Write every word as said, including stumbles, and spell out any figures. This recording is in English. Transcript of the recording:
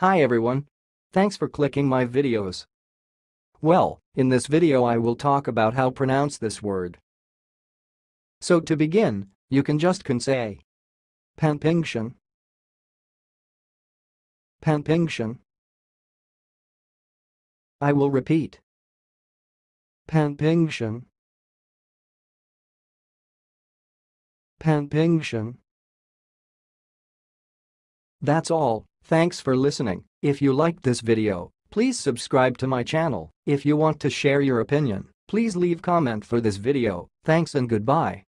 Hi everyone. Thanks for clicking my videos. Well, in this video I will talk about how pronounce this word. So to begin, you can just can say Panpingshan, Panpingshan. I will repeat. Panpingshan, Panpingshan. That's all. Thanks for listening. If you liked this video, please subscribe to my channel. If you want to share your opinion, please leave comment for this video. Thanks and goodbye.